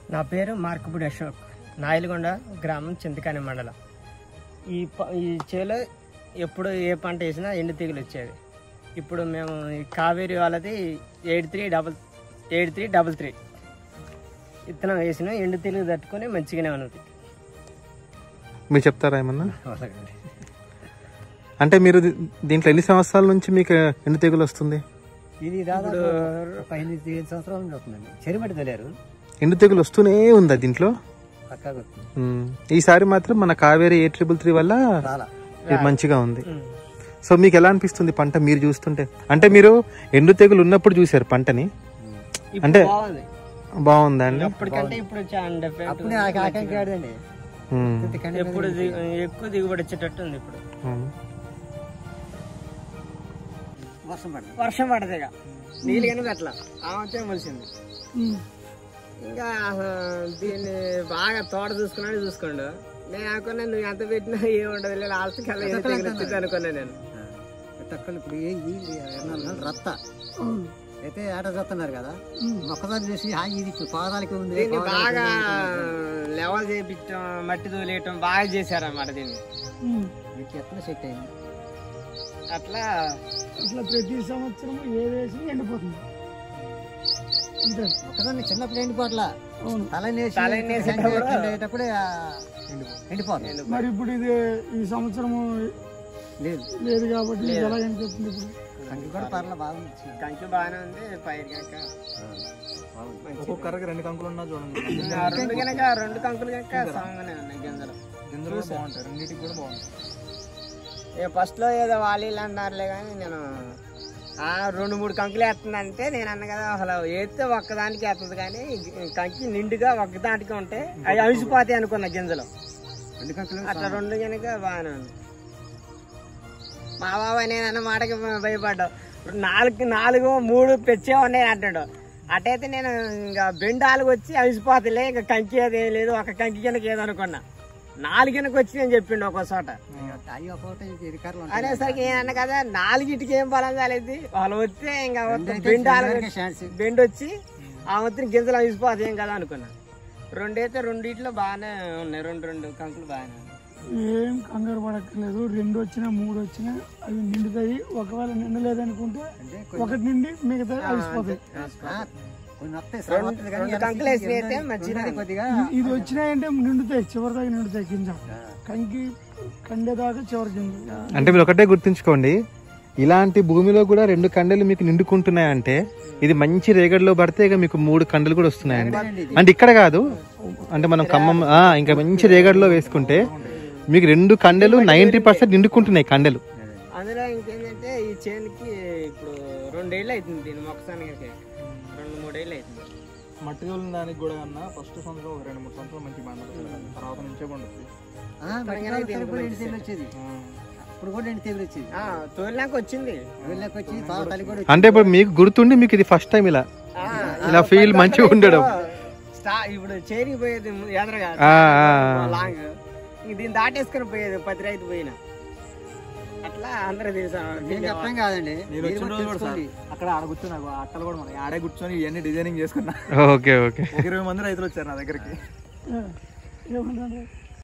నా పేరు మార్కపుడి అశోక్, నాయలగొండ గ్రామం, చింతకాని మండలం. ఈ చేలో ఎప్పుడు ఏ పంట వేసినా ఎండు తెగులు వచ్చేది. ఇప్పుడు మేము ఈ కావేరి వాళ్ళది 8333 విత్తనం వేసిన ఎండు తెగులు తట్టుకొని మంచిగానే ఉన్నది. మీరు చెప్తారా ఏమన్నా? అంటే మీరు దీంట్లో ఎన్ని సంవత్సరాల నుంచి మీకు ఎండు తెగులు వస్తుంది? ఇది దాదాపు 15 సంవత్సరాల నుంచి వస్తుందండి. చెరుమటి తెలియరు ఎండు తెగులు వస్తూనే ఉందా దీంట్లో? ఈసారి మాత్రం మన కావేరి 8333 వల్ల మంచిగా ఉంది. సో మీకు ఎలా అనిపిస్తుంది పంట మీరు చూస్తుంటే? అంటే మీరు ఎండు తెగులు ఉన్నప్పుడు చూసారు పంటని, అంటే బాగుందా అండి? అప్పటికంటే ఇప్పుడు ఎప్పుడు ఎక్కువ దిగుబడి వచ్చేటట్టు ఉంది. ఇప్పుడు వర్షం పడదు, ఇక నీళ్ళు కనుక అట్లా ఆమెతే మలిసింది. ఇంకా దీన్ని బాగా తోట చూసుకోండు. నేను అనుకున్నా నువ్వు ఎంత పెట్టినా ఏముండదు, లేదు ఆల్సకి అలా వచ్చింది అనుకున్నా నేను. ఇప్పుడు రత్త అయితే ఆట చూస్తున్నారు కదా, ఒక్కసారి చూసి ఇది పాదాలకి ఉంది. దీన్ని బాగా లెవెల్ చేయించడం, మట్టి తోలేయటం బాగా చేశారన్నమాట. దీన్ని ఎట్లా సెట్ అయింది అట్లా ప్రతి సంవత్సరం ఏ వేసి ఎండిపోతుంది. ఒకసారి చిన్నప్పుడు ఎండిపోట్లా తలనేసేటప్పుడే ఎండిపోతుంది. మరి ఇప్పుడు ఇది ఈ సంవత్సరము లేదు కాబట్టి ఎలా ఎండిపోతుంది? ఇప్పుడు కంకి కూడా పర్ల బాగుంది, కంకి బాగానే ఉంది. పైరు కనుక ఒక్కొక్కరికి 2 కంకులు ఉన్నా చూడండి. 2 కంకులు కనుక సాంగానే ఉన్నాయి. గింజలు బాగుంటాయి, రెండింటికి కూడా బాగుంటాయి. ఫస్ట్ లో ఏదో వాళ్ళు అన్నారులే, కానీ నేను 2-3 కంకులు వేస్తుందంటే నేను అన్న కదా, అసలు వేస్తే ఒక్కదానికి వేస్తుంది, కానీ కంకి నిండుగా ఒక్కదానికి ఉంటే అవి అవిసిపోతాయి అనుకున్న గింజలు. అట్లా 2 కనుక బాగానే ఉంది. మా బాబాయ్ నేను అన్న మాటకి భయపడ్డావు. 4-3 పెచ్చే ఉన్నాయి అంటాడు. అటైతే నేను ఇంకా బెండాలకు వచ్చి అవిసిపోతలే, ఇంకా కంకి అదేం లేదు, ఒక కంకి కిందకి ఏదనుకున్నా 4 కిందకి వచ్చి నేను చెప్పిండు ఒక చోట. అనేసరికి ఏమన్న కదా 4కి ఏం బలం కాలేదు. వాళ్ళు వస్తే ఇంకా బెండ్ వచ్చి ఆ మొత్తం గింజలు అవిసిపోతాయి ఏం కదా అనుకున్నా. 2 అయితే 2 బాగానే ఉన్నాయి. 2 కంకులు బాగానే ఉన్నాయి. ఏం కంగారు పడక్కర్లేదు. 2 వచ్చినా 3 వచ్చినా అవి నిండుతాయి. ఒకవేళ నిండలేదనుకుంటే ఒకటి నిండి మిగతా అవిసిపోతాయి. ఇది వచ్చినాయంటే నిండుతాయి, చివరి దాకా నిండుతాయి గింజ. కంకి కండేదాకా చివరి గింజ. అంటే మీరు ఒకటే గుర్తుంచుకోండి, ఇలాంటి భూమిలో కూడా 2 కండలు మీకు నిండుకుంటున్నాయంటే ఇది మంచి రేగడిలో పడితే ఇక మీకు 3 కండలు కూడా వస్తున్నాయండి. అంటే ఇక్కడ కాదు, అంటే మనం ఖమ్మం ఇంకా మంచి రేగడిలో వేసుకుంటే మీకు 2 కండలు 90% నిండుకుంటున్నాయి కండలు. అందులో ఇంకేంటంటే ఈ చేనుకి ఇప్పుడు 2 ఏళ్ళు అవుతుంది. దీని మొక్కసానికి 2-3 ఏళ్ళు అవుతుంది. మట్టి తోలిన దానికి కూడా కన్నా ఫస్ట్ సంవత్సరం 2-3 సంవత్సరాలు మంచి పండుతుంది, తర్వాత నుంచే పండుతుంది. తోలినాక వచ్చింది. అంటే ఇప్పుడు మీకు గుర్తుండి మీకు ఇది ఫస్ట్ టైం ఇలా ఫీల్ మంచిగా ఉండడం. ఇప్పుడు చేరికి పోయేది ఎదరగా లాంగ్, దీన్ని దాటేసుకుని పోయేది 10 రైతు పోయినా. అట్లా అందరూ చెప్పడం కాదండి, అక్కడ ఆడ కూర్చొని అట్టలు కూడా మనం ఆడే కూర్చొని ఇవన్నీ డిజైనింగ్ చేసుకున్నా. ఓకే 20 మంది రైతులు వచ్చారు నా దగ్గరికి.